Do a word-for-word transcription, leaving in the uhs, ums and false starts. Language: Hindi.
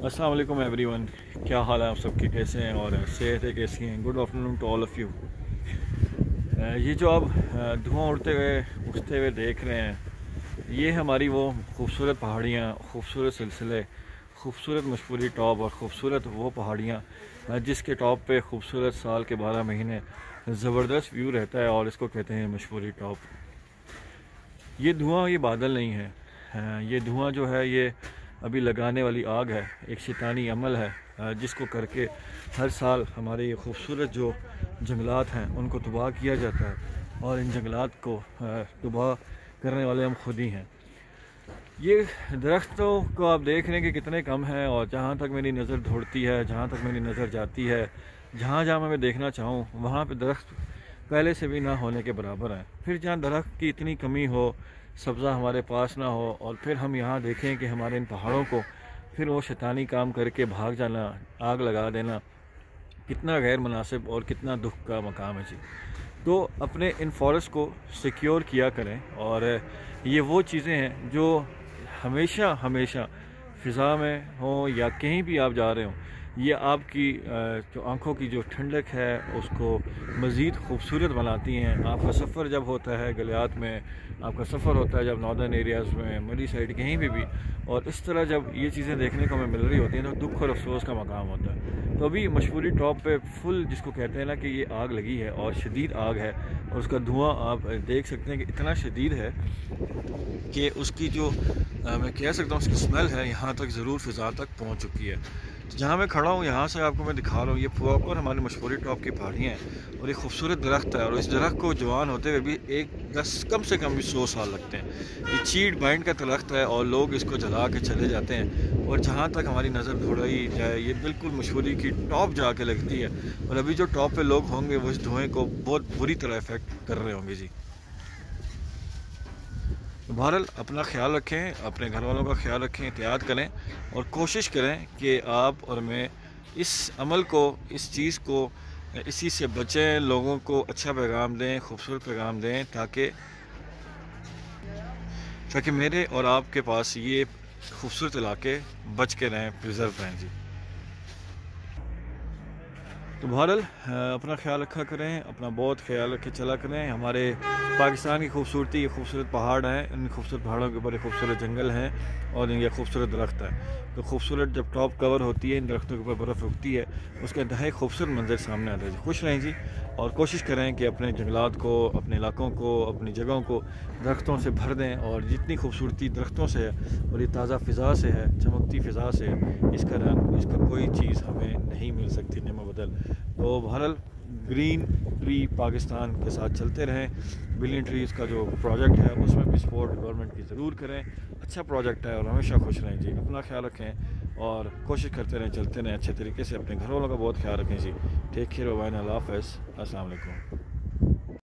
अस्सलाम वालेकुम एवरीवन। क्या हाल है आप सबके, कैसे हैं और सेहत है कैसी हैं? Good afternoon to all of you. ये जो आप धुआं उड़ते हुए उठते हुए देख रहे हैं, ये हमारी वो खूबसूरत पहाड़ियाँ, खूबसूरत सिलसिले, खूबसूरत मशहूरी टॉप और ख़ूबसूरत वो पहाड़ियाँ जिसके टॉप पे खूबसूरत साल के बारह महीने ज़बरदस्त व्यू रहता है, और इसको कहते हैं मशहूरी टॉप। ये धुआं ये बादल नहीं है, ये धुआं जो है ये अभी लगाने वाली आग है, एक शैतानी अमल है जिसको करके हर साल हमारे ये खूबसूरत जो जंगलात हैं उनको तबाह किया जाता है, और इन जंगलात को तबाह करने वाले हम खुद ही हैं। ये दरख्तों को आप देख रहे हैं कि कितने कम हैं, और जहाँ तक मेरी नज़र दौड़ती है, जहाँ तक मेरी नज़र जाती है, जहाँ जहाँ मैं देखना चाहूँ वहाँ पे दरख्त पहले से भी ना होने के बराबर हैं। फिर जहाँ दरख्त की इतनी कमी हो, सब्ज़ा हमारे पास ना हो, और फिर हम यहाँ देखें कि हमारे इन पहाड़ों को फिर वो शैतानी काम करके भाग जाना, आग लगा देना, कितना गैर मुनासिब और कितना दुख का मकाम है जी। तो अपने इन फॉरेस्ट को सिक्योर किया करें, और ये वो चीज़ें हैं जो हमेशा हमेशा फ़िज़ा में हो या कहीं भी आप जा रहे हो, ये आपकी जो आँखों की जो ठंडक है उसको मज़ीद खूबसूरत बनाती हैं। आपका सफ़र जब होता है गलियात में, आपका सफ़र होता है जब नॉर्दर्न एरियाज़ में, मरी साइड, कहीं भी भी, और इस तरह जब ये चीज़ें देखने को हमें मिल रही होती हैं तो दुख और अफसोस का मकाम होता है। तो अभी मशहूरी टॉप पे फुल जिसको कहते हैं ना कि ये आग लगी है, और शदीद आग है, और उसका धुआं आप देख सकते हैं कि इतना शदीद है कि उसकी जो आ, मैं कह सकता हूँ उसकी स्मेल है यहाँ तक ज़रूर फ़िज़ा तक पहुँच चुकी है। तो जहाँ मैं खड़ा हूँ यहाँ से आपको मैं दिखा रहा हूँ, ये प्रॉपर हमारी मशहूरी टॉप की पहाड़ियाँ हैं, और ये खूबसूरत दरख्त है, और इस दरख्त को जवान होते हुए भी एक दस कम से कम भी सौ साल लगते हैं। ये चीड़ बाइंड का दरख्त है, और लोग इसको जला के चले जाते हैं, और जहाँ तक हमारी नज़र दौड़ाई जाए ये बिल्कुल मशहूरी की टॉप जाके लगती है, और अभी जो टॉप पे लोग होंगे वो इस धुएँ को बहुत बुरी तरह इफ़ेक्ट कर रहे होंगे जी। बहरहाल अपना ख्याल रखें, अपने घर वालों का ख्याल रखें, एहतियात करें, और कोशिश करें कि आप और मैं इस अमल को, इस चीज़ को, इसी से बचें, लोगों को अच्छा पैगाम दें, खूबसूरत पैगाम दें, ताकि ताकि मेरे और आपके पास ये खूबसूरत इलाके बच के रहें, प्रिजर्व रहें जी। तो बहरहाल अपना ख्याल रखा करें, अपना बहुत ख्याल रखे चला करें। हमारे पाकिस्तान की खूबसूरती, ये खूबसूरत पहाड़ हैं, इन खूबसूरत पहाड़ों के ऊपर खूबसूरत जंगल हैं, और ये खूबसूरत दरख्त हैं। तो खूबसूरत जब टॉप कवर होती है, इन दरख्तों के ऊपर बर्फ़ उगती है, उसका इंतहाई खूबसूरत मंजर सामने आता है जी। खुश रहें जी, और कोशिश करें कि अपने जंगलात को, अपने इलाकों को, अपनी जगहों को दरख्तों से भर दें, और जितनी खूबसूरती दरख्तों से है और ये ताज़ा फ़िज़ा से है, चमकती फ़िज़ा से है, इसका रंग, इसका कोई चीज़ हमें नहीं मिल सकती नेमो बदल। तो बहरहाल ग्रीन ट्री पाकिस्तान के साथ चलते रहें। बिलियन ट्रीज़ का जो प्रोजेक्ट है उसमें भी सपोर्ट गवर्नमेंट की ज़रूर करें। अच्छा प्रोजेक्ट है, और हमेशा खुश रहें जी। अपना ख्याल रखें और कोशिश करते रहें, चलते रहें अच्छे तरीके से। अपने घर वालों का बहुत ख्याल रखें जी। टेक केयर, बाय, अल्लाह हाफ़िज़, अस्सलाम वालेकुम।